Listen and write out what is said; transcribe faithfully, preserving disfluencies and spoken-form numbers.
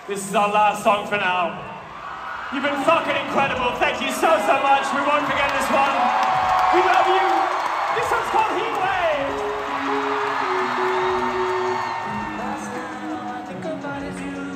This is our last song for now. You've been fucking incredible. Thank you so, so much. We won't forget this one. We love you. This one's called Heat Wave. Last night all I think about is you.